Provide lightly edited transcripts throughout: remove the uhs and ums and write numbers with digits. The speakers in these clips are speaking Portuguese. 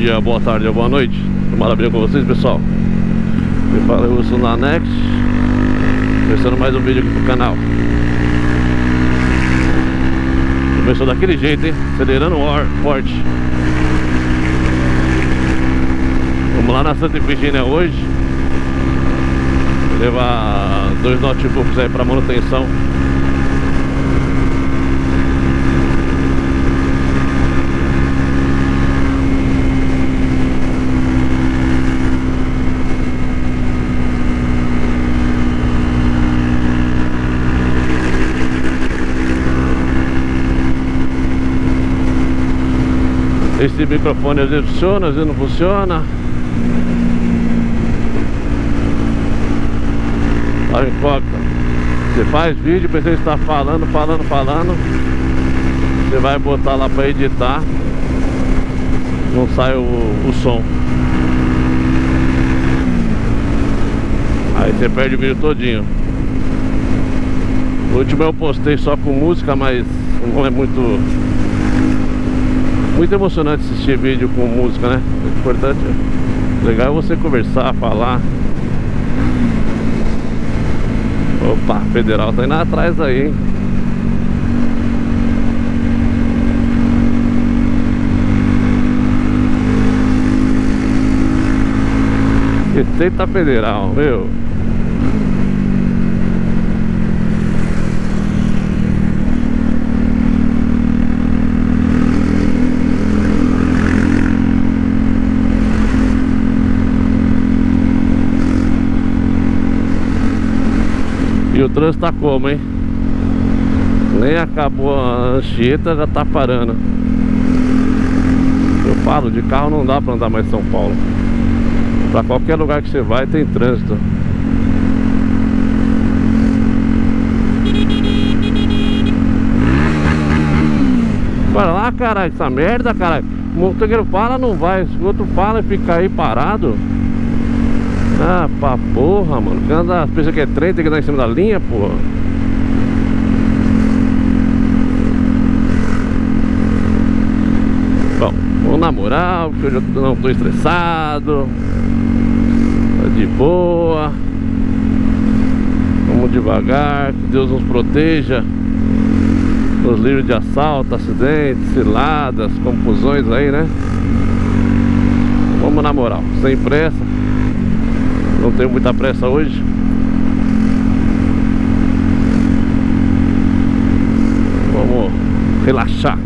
dia, boa tarde ou boa noite. Maravilha com vocês, pessoal. Eu falo, eu sou na Next, começando mais um vídeo aqui pro canal. Começou daquele jeito, hein? Acelerando forte. Vamos lá na Santa Efigênia hoje. Levar 2 notebooks aí pra manutenção. Esse microfone às vezes funciona, às vezes não funciona. A incógnita. Você faz vídeo, pensei que está falando. Você vai botar lá para editar, não sai o som. Aí você perde o vídeo todinho. O último eu postei só com música, mas não é muito emocionante assistir vídeo com música, né? O importante, legal é você conversar, falar. Opa, Federal tá indo atrás aí, hein? Receita Federal, meu. E o trânsito tá como, hein? Nem acabou a Anchieta, já tá parando. Eu falo, de carro não dá pra andar mais em São Paulo. Pra qualquer lugar que você vai tem trânsito. Para lá, caralho, essa merda, caralho. O motoqueiro fala, não vai. Se o outro fala e fica aí parado. Ah, pra porra, mano. Quem anda, pensa que é trem, tem que andar em cima da linha, porra. Bom, vamos na moral, porque eu já não tô estressado. Tá de boa. Vamos devagar, que Deus nos proteja. Nos livre de assalto, acidentes, ciladas, confusões aí, né? Vamos na moral, sem pressa. Não tenho muita pressa hoje. Vamos relaxar.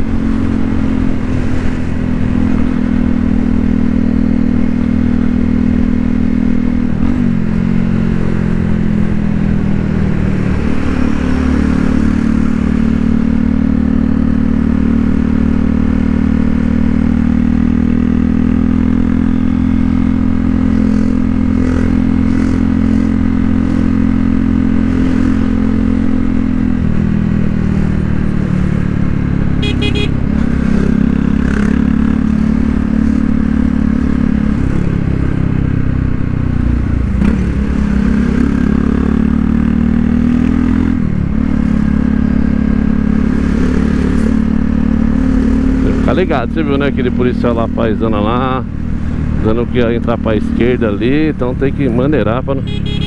Tá ligado, você viu, né? Aquele policial lá, paisana lá, dando que ia entrar pra esquerda ali. Então tem que maneirar pra não...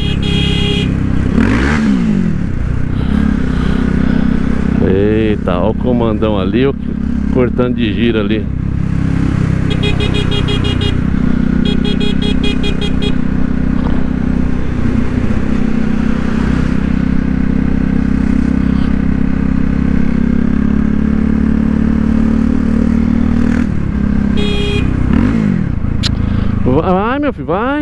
Eita, ó o comandão ali, ó, cortando de giro ali. Vai, meu filho, vai.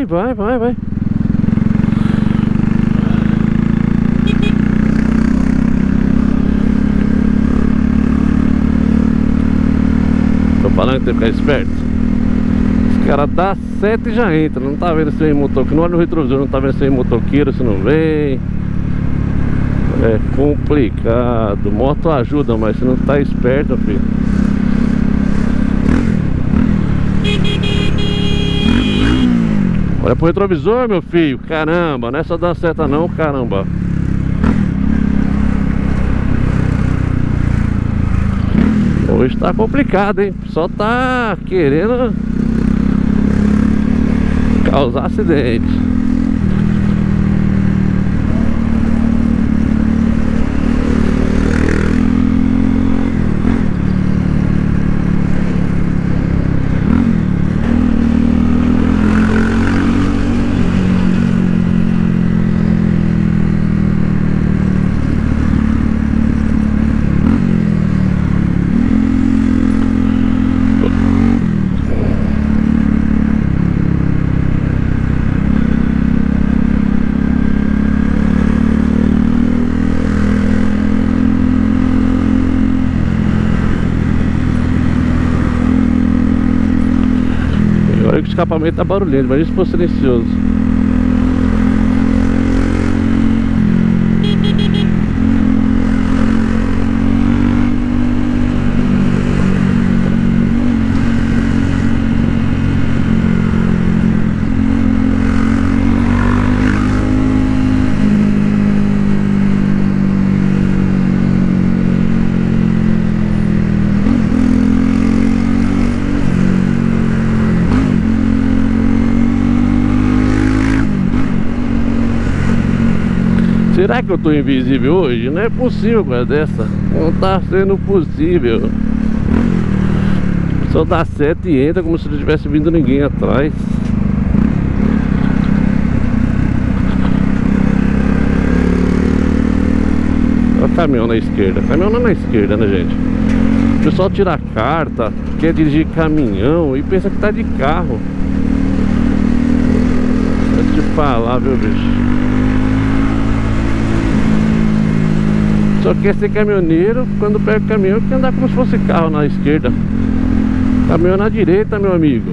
Tô falando que tem que ficar esperto. Os caras dá seta e já entra. Não tá vendo se vem motoqueiro. Não olha no retrovisor, não tá vendo se vem motoqueiro, se não vem. É complicado. Moto ajuda, mas se não tá esperto, filho. Olha pro retrovisor, meu filho. Caramba, não é só dar seta não, caramba. Hoje tá complicado, hein? Só tá querendo causar acidente. Olha que o escapamento tá barulhento, mas isso for silencioso. Será que eu tô invisível hoje? Não é possível coisa dessa. Não tá sendo possível. Só dá seta e entra como se não tivesse vindo ninguém atrás. Olha o caminhão na esquerda. Caminhão não é na esquerda, né, gente? O pessoal tira a carta, quer dirigir caminhão e pensa que tá de carro. Vou te falar, viu, bicho? Só quer ser caminhoneiro, quando pega o caminhão quer andar como se fosse carro na esquerda. Caminhão na direita, meu amigo.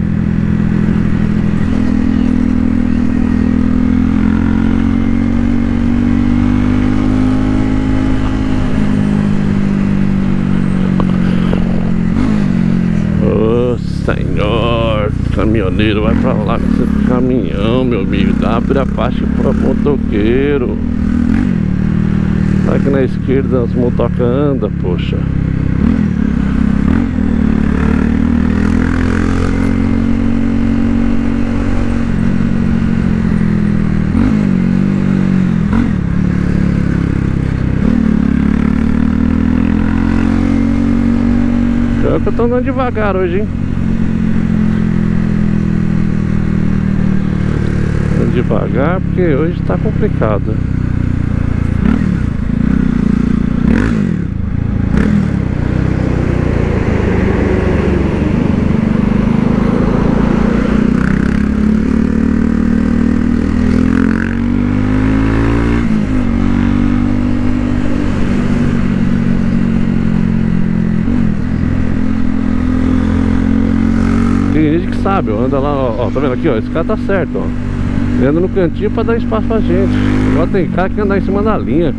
Ô senhor, caminhoneiro, vai pra lá com esse caminhão, meu amigo. Abre a faixa para motoqueiro. Aqui na esquerda as motocas andam, poxa. Pior que eu tô andando devagar hoje, hein? Andando devagar porque hoje tá complicado. Sabe, ó, anda lá, ó, tá vendo aqui, ó, esse cara tá certo, ó. Ele anda no cantinho pra dar espaço pra gente. Agora tem cara que anda em cima da linha.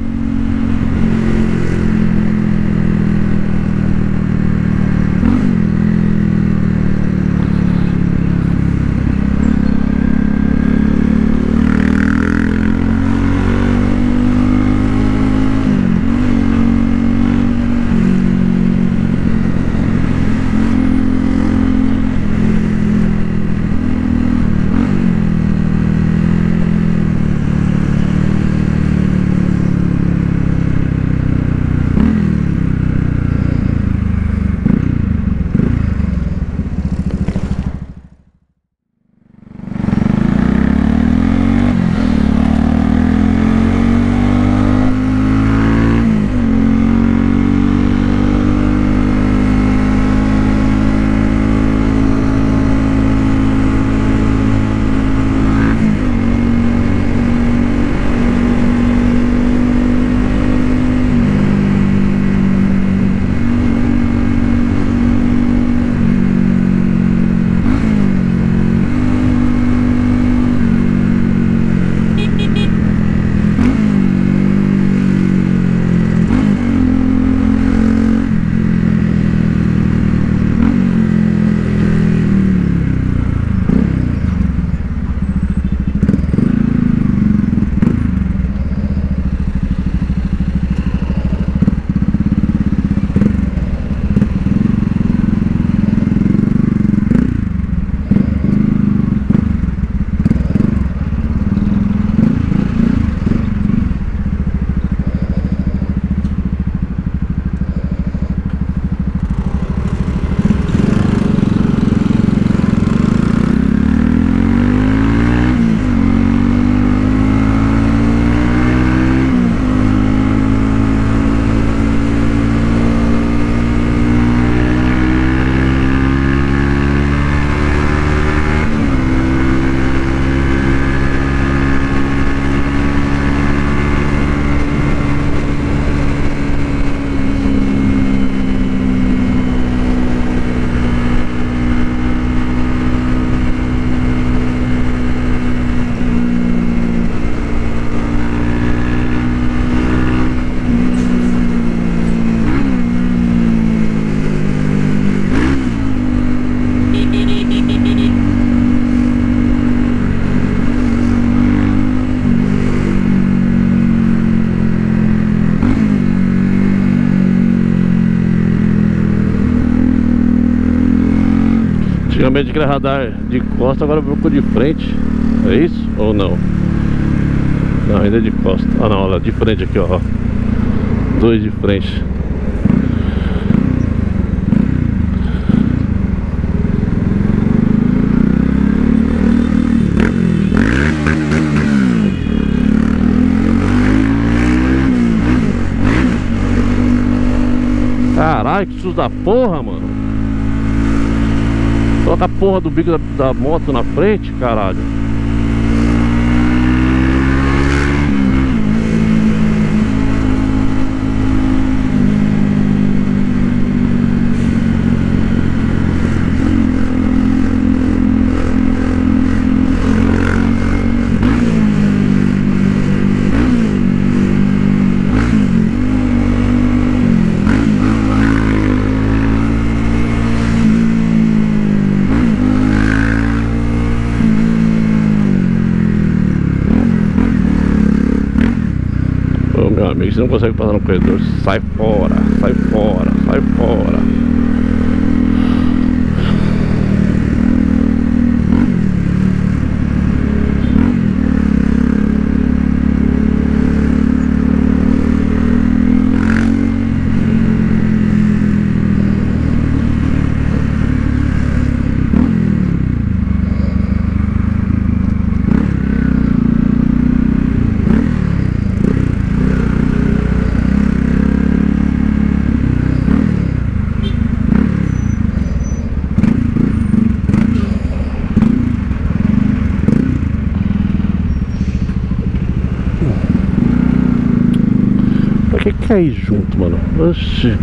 Antigamente aquele radar de costa, agora procura de frente. É isso ou não? Não, ainda é de costa. Ah não, olha, de frente aqui, ó. Dois de frente. Caralho, que susto da porra, mano. Coloca a porra do bico da moto na frente, caralho. Meu amigo, você não consegue passar no corredor, sai fora, sai fora, sai fora. Pra que cair junto, mano? Oxi.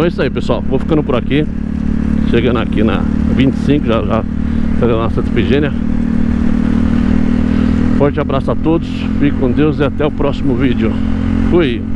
Então é isso aí, pessoal. Vou ficando por aqui. Chegando aqui na 25, já fazendo a Santa Efigênia. Forte abraço a todos. Fique com Deus e até o próximo vídeo. Fui.